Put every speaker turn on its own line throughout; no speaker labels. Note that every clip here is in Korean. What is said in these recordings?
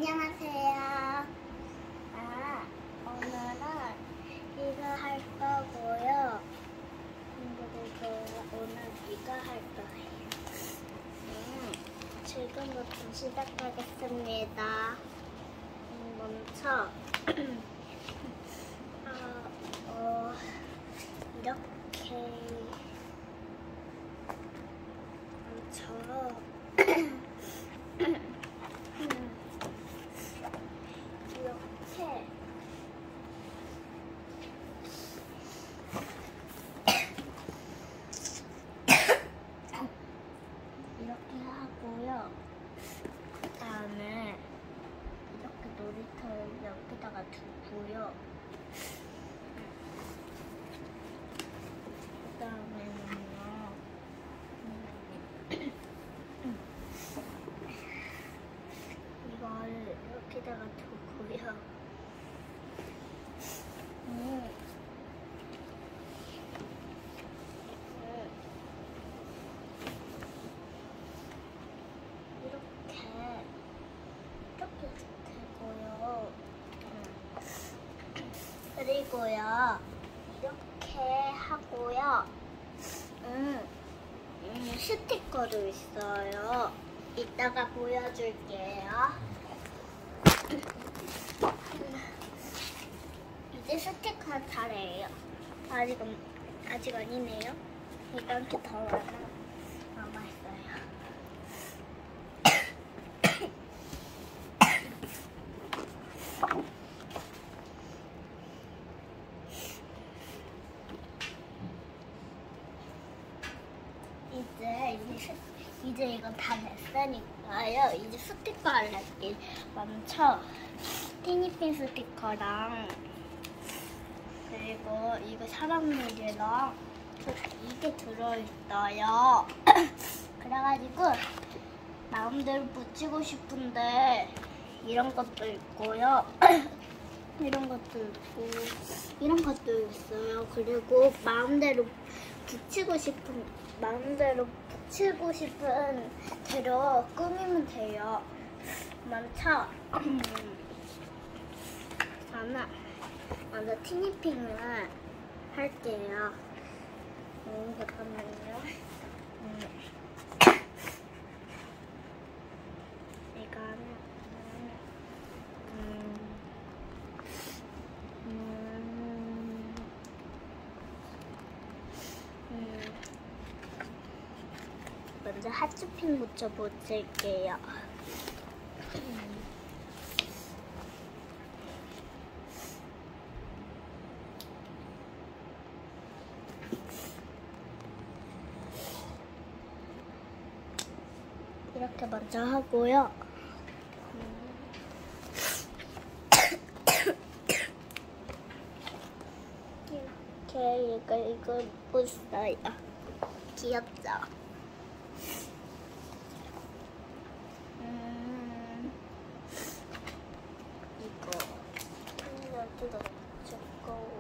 안녕하세요. 오늘은 이거 할 거고요. 그리고 오늘 이거 할 거예요. 지금부터 시작하겠습니다. 먼저 이렇게 먼저 이렇게 하고요. 그다음에 이렇게 놀이터를 여기다가 두고요. 그다음에는요. 이걸 여기다가 두고요. 이렇게 되고요. 그리고요. 이렇게 하고요. 스티커도 있어요. 이따가 보여줄게요. 이제 스티커 차례예요. 아직 아니네요. 이렇게 더 남아있어요. 이제 이거 다 냈으니까요. 이제 스티커를 낼게요. 먼저 티니핑 스티커랑 그리고 이거 사랑놀이랑 이게 들어있어요. 그래가지고 마음대로 붙이고 싶은데 이런 것도 있고요. 이런 것도 있고 이런 것도 있어요. 그리고 마음대로 붙이고 싶은 대로 꾸미면 돼요. 먼저 저는 먼저 티니핑을 할게요. 잠깐만요. 이거는 먼저 하트핀 붙여볼게요. 이렇게 먼저 하고요. 이렇게 이거 붙어요. 귀엽죠? 이거 여기다 붙였고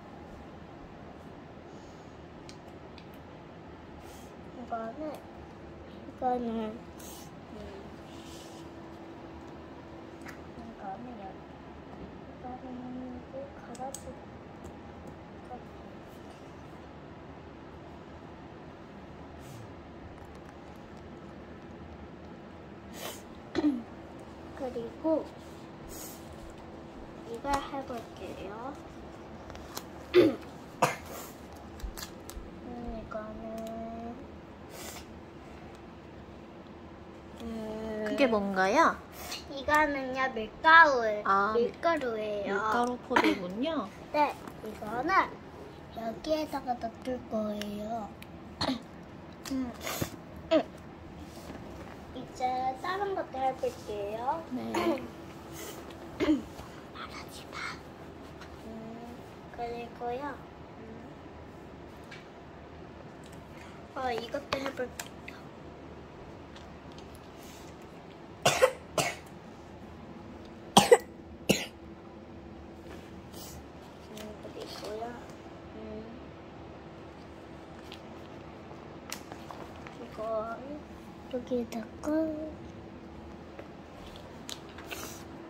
이거는 가라지 그리고 이걸 해볼게요.
그게 뭔가요?
이거는요 밀가루예요.
밀가루 포도군요.
네, 이거는 여기에다가 넣을 거예요. 이제 다른 것도 해볼게요.
네.
말하지 마. 그리고요. 이것도 해볼게요. 그리고요. 이거 여기에다가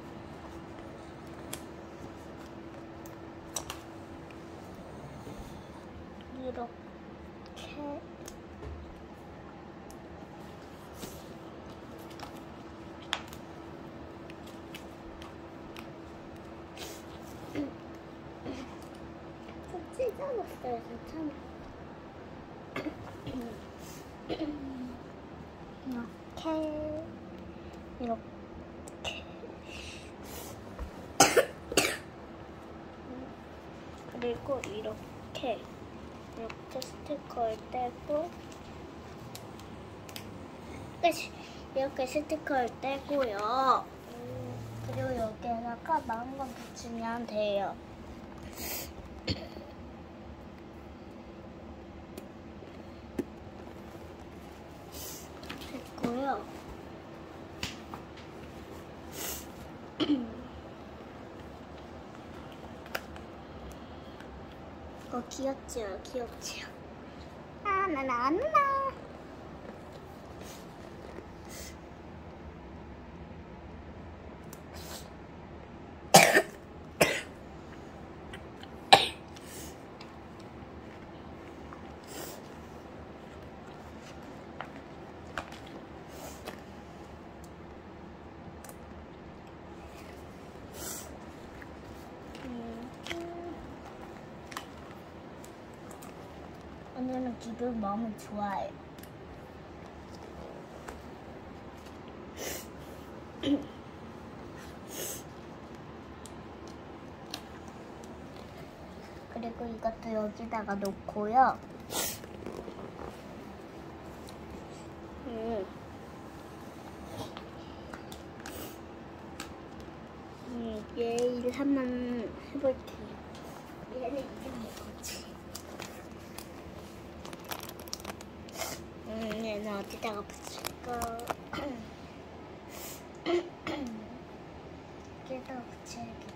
이렇게 좀 찢어졌어요, 괜찮아. 이렇게 그리고 이렇게 스티커를 떼고 이렇게 스티커를 떼고요. 그리고 여기에다가 마음껏 붙이면 돼요. 됐고요. 귀엽지요, 귀엽지요. 아, 나. 오늘은 기분 너무 좋아요. 그리고 이것도 여기다가 놓고요. 얘 일 한번 해볼게요. 얘는 이름이 뭐지? 얘는 어디다가 붙일까? 여기다가 붙여야겠다.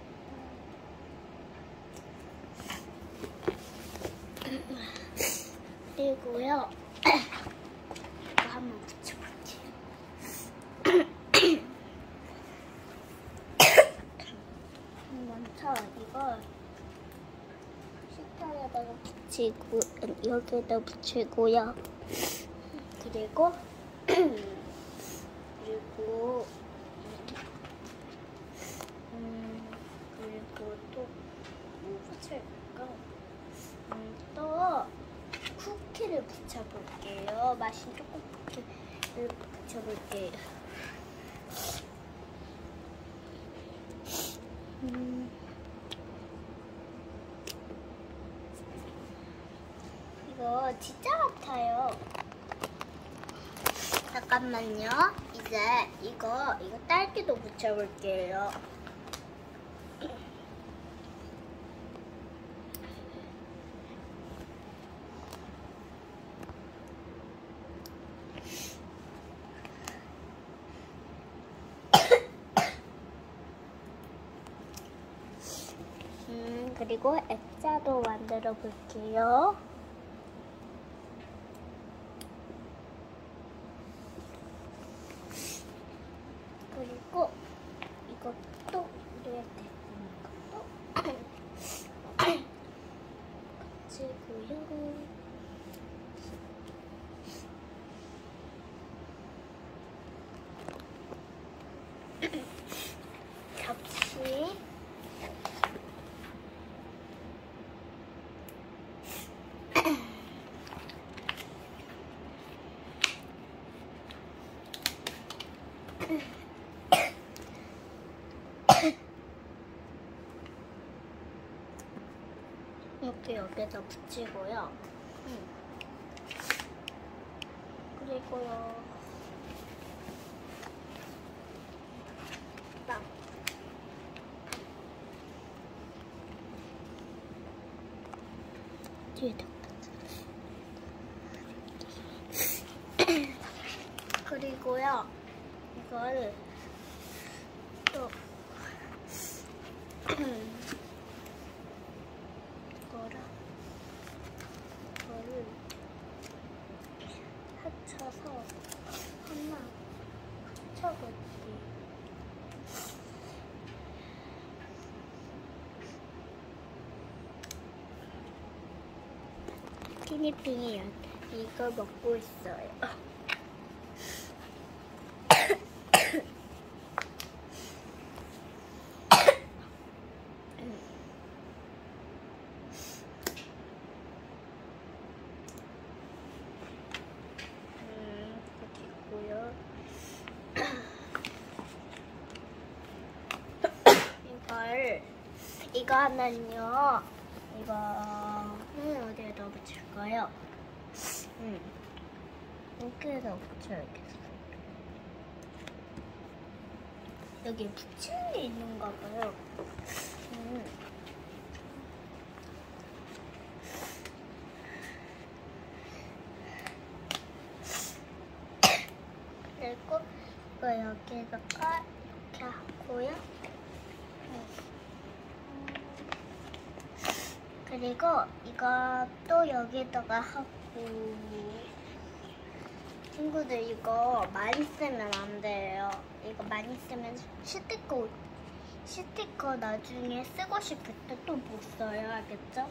그리고요, 이거 한번 붙여볼게요. 먼저 이걸 식탁에다가 붙이고 여기에다 붙이고요. 그리고 또 뭐 붙일까? 또 쿠키를 붙여볼게요. 맛있는 초코 쿠키를 붙여볼게요. 이거 진짜 같아요. 잠깐만요. 이제 이거 딸기도 붙여볼게요. 그리고 액자도 만들어 볼게요. 그리고 이것도 이렇게 붙이고요. 접시. 이렇게 여기에다 붙이고요. 그리고요. 딱. 뒤에다. 그리고요. 이거를 또 이거를 합쳐서 하나 붙여볼게요. 이렇게 티니핑이 이걸 먹고 있어요. 여기 있고요. 이거는요. 이거는 어디에다 붙일까요? 여기에다 붙여야겠어. 여기 붙이는 게 있는가 봐요. 그리고 이거 여기다가 이렇게 하고요. 그리고 이것도 여기다가 하고. 친구들 이거 많이 쓰면 안 돼요. 이거 많이 쓰면 스티커 나중에 쓰고 싶을 때 또 못 써요. 알겠죠?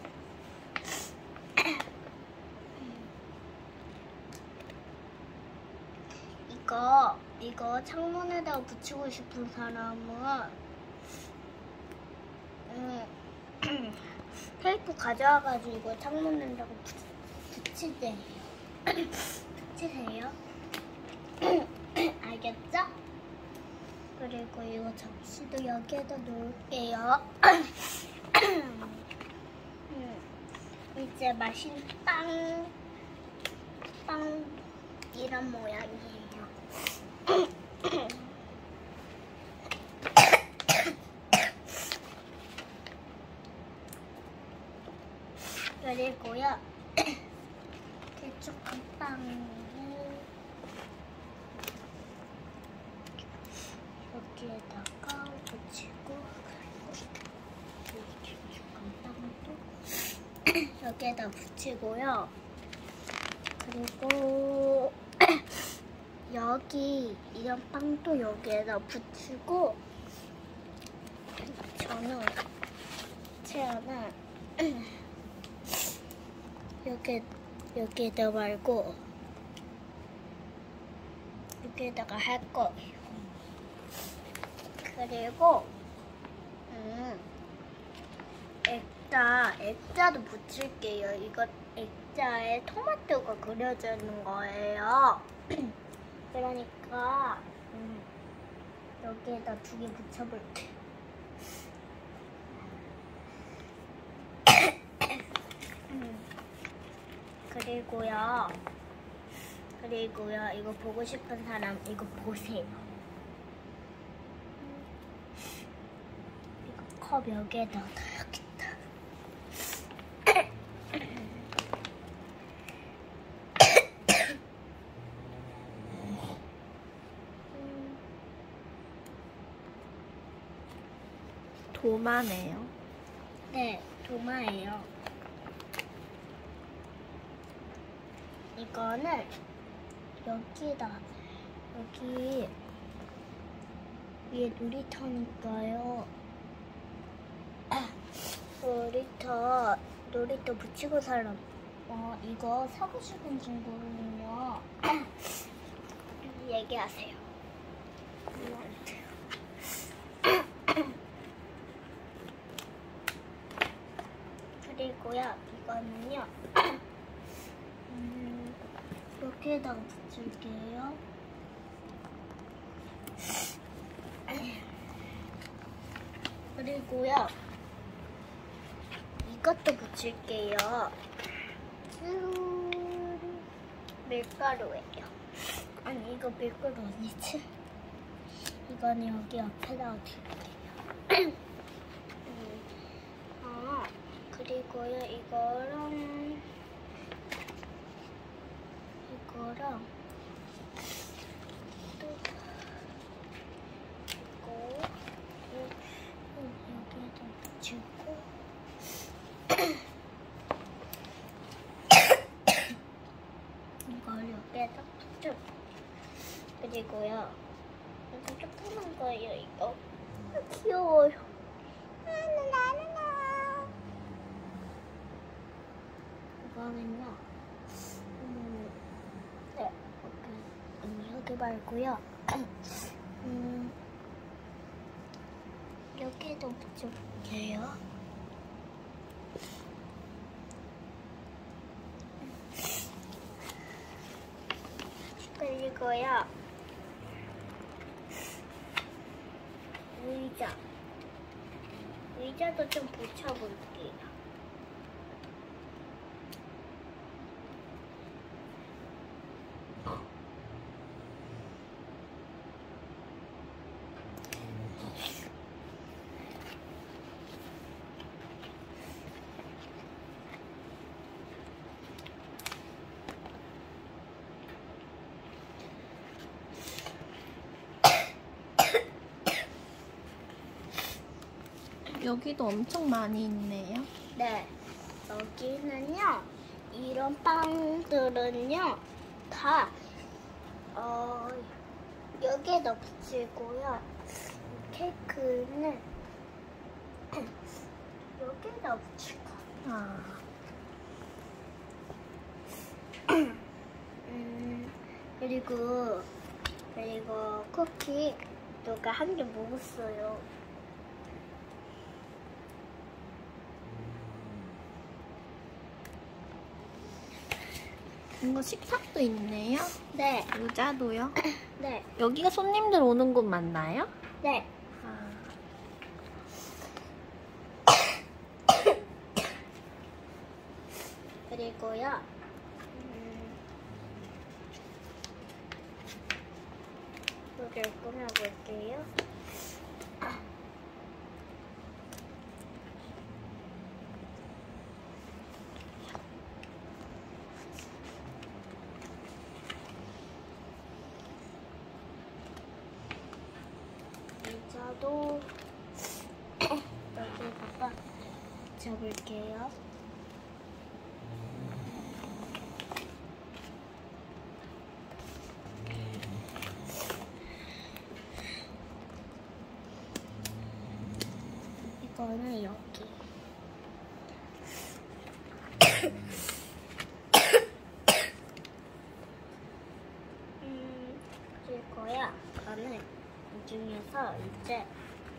이거 창문에다가 붙이고 싶은 사람은 테이프 가져와가지고 창문에다가 붙이세요. 붙이세요. 알겠죠? 그리고 이거 접시도 여기에다 놓을게요. 이제 맛있는 빵 이런 모양이에요. 그리고요, 개척한 빵을 여기에다가 붙이고, 그리고 개척한 빵도 여기에다 붙이고요. 그리고 여기 이런 빵도 여기에다 붙이고, 채연은 여기에다 말고 여기에다가 할 거예요. 그리고 액자도 붙일게요. 이거 액자에 토마토가 그려져 있는 거예요. 그러니까 여기에다 2개 붙여볼게요. 그리고요, 이거 보고 싶은 사람 이거 보세요. 이거 컵 여기에다 놔야겠다.
도마네요.
네, 도마예요. 이거는 여기 위에 놀이터니까요. 놀이터 붙이고 사람 이거 사고 싶은 친구는요. 얘기하세요. 그리고요, 이거는요. 여기에다가 붙일게요. 그리고요, 이것도 붙일게요. 밀가루예요. 아니, 이거 밀가루 아니지? 이거는 여기 옆에다가 둘게요. 그리고요, 이거랑 또 여기에다 붙이고 이걸 여기에다 붙여. 그리고요, 이거 조그만 거예요. 이거 귀여워요. 이거는요, 여기 말고요. 여기도 붙여볼게요. 그리고요. 의자도 좀 붙여볼게요.
여기도 엄청 많이 있네요.
네, 여기는요, 이런 빵들은요, 다, 여기에다 붙이고요. 케이크는 여기에다 붙일 거예요.
아,
그리고 쿠키 누가 한 개 먹었어요.
이거 식탁도 있네요.
네,
의자도요.
네,
여기가 손님들 오는 곳 맞나요?
네.
아,
그리고요, 여기를 꾸며볼게요. 의자도 여기다가 붙여볼게요. 이거는 여기. 그리고요, 저는 이 중에서 이제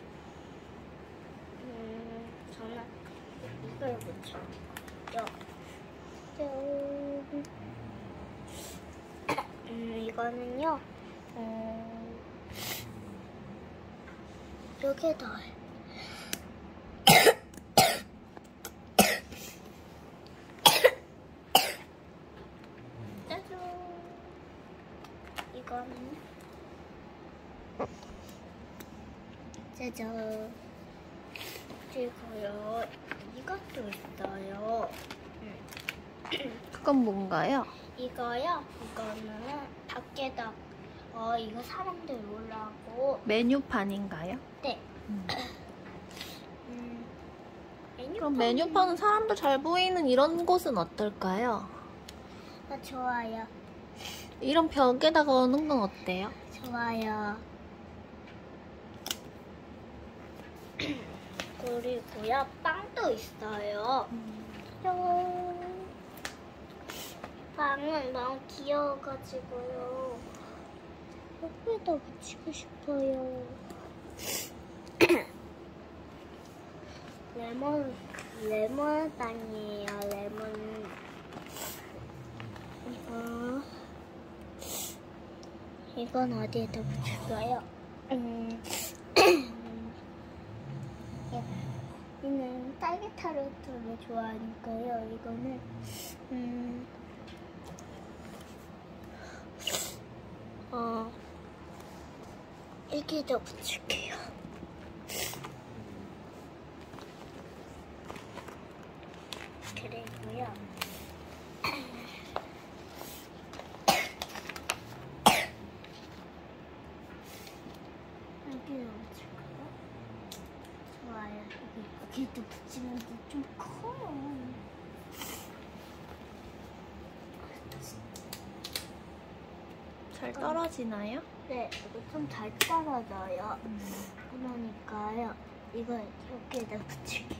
저는 이걸 붙여요. 이거는요, 여기에다 짜잔. 이거는 짜잔. 그리고요, 이것도 있어요.
그건 뭔가요?
이거요? 이거는 밖에다 이거 사람들 오라고.
메뉴판인가요?
네.
그럼 메뉴판은 사람들 잘 보이는 이런 곳은 어떨까요?
좋아요.
이런 벽에다가 오는 건 어때요?
좋아요. 그리고요, 빵도 있어요. 짠. 빵은 너무 귀여워가지고요. 여기에다 붙이고 싶어요. 레몬 빵이에요. 레몬. 이건 어디에다 붙일까요? 얘는 딸기 타르트를 좋아하니까요. 이거는 여기에다 붙일게요. 그리고요. 여기에다 붙일까요? 좋아요. 여기도 붙이는데 좀 커요.
잘 떨어지나요?
네, 이거 좀 잘 떨어져요. 그러니까요. 이거 여기에다 붙일게요.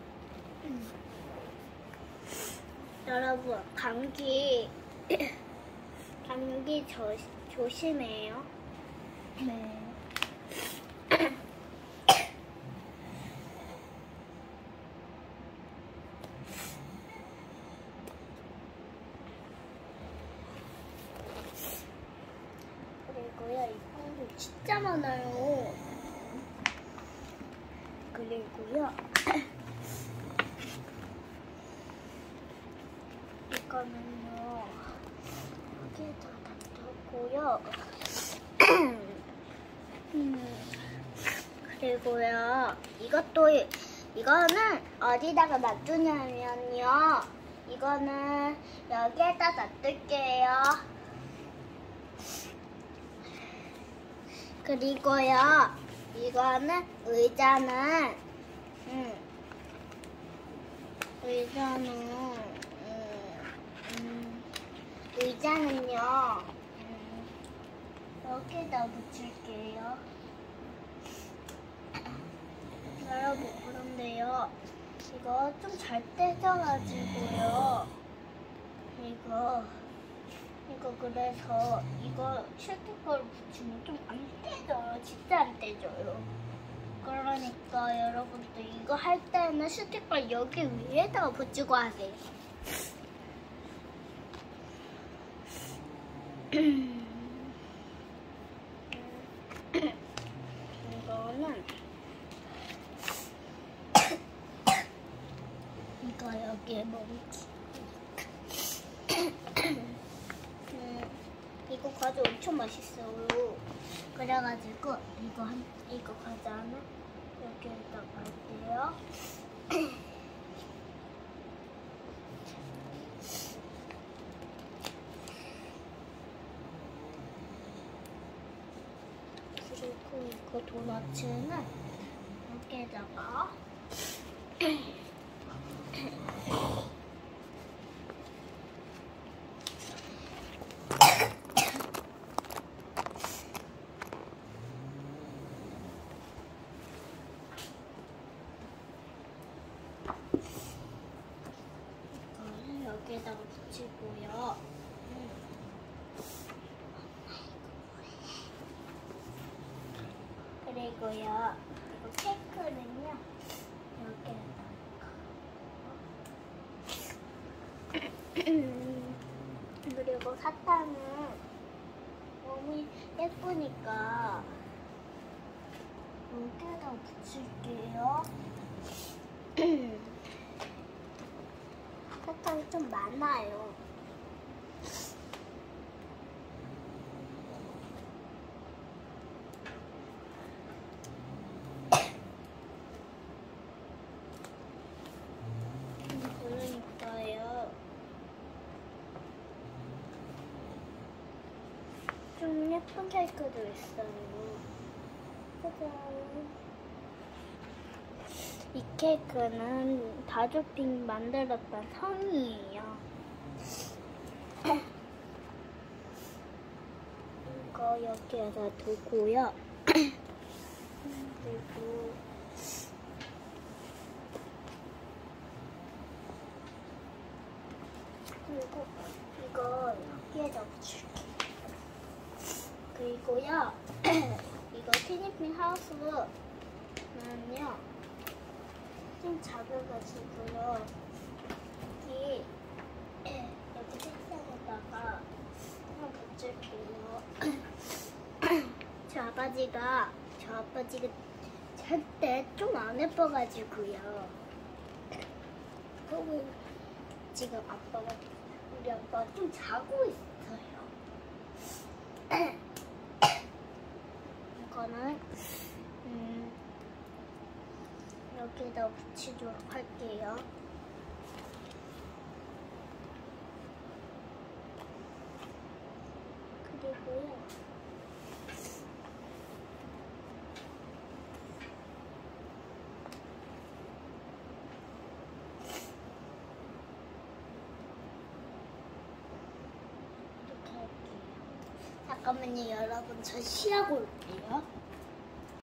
여러분, 감기 감기 조심해요.
네.
그리고요, 이 콩도 진짜 많아요. 그리고요, 이거는요, 여기에다 놔두고요. 그리고요, 이거는 어디다가 놔두냐면요, 이거는 여기에다 놔둘게요. 그리고요, 이거는 의자는요, 여기다 붙일게요. 여러분, 그런데요, 이거 좀 잘 떼져가지고요, 이거 그래서 이거 스티커를 붙이면 좀 안 떼져요. 진짜 안 떼져요. 그러니까 여러분들 이거 할 때는 스티커를 여기 위에다가 붙이고 하세요. 이거는 이거 여기에 멈추. 이거 과자 엄청 맛있어요. 그래가지고 이거 과자는 여기에다가 할게요. 그리고 이거 도넛은 여기에다가 여기에다가 붙이고요. 그리고요, 이거 케이크는요, 여기에다가. 그리고 사탕은 너무 예쁘니까 여기에다 붙일게요. 사탕이 좀 많아요. 그러니까요. 좀 예쁜 케이크도 있어요. 짜잔. 이 케이크는 다조핑 만들었던 성이에요. 이거 여기에다 두고요. 그리고 이거 여기에다 붙일게요. 그리고요, 이거 티니핑 하우스는요, 좀 작아가지고요, 여기 책상에다가 한번 붙일게요. 저 아빠지가 잘 때 좀 안 예뻐가지고요. 그리고 지금 우리 아빠가 좀 자고 있어요. 이거는 여기다 붙이도록 할게요. 그리고요, 이렇게 할게요. 잠깐만요, 여러분. 저 쉬하고 올게요.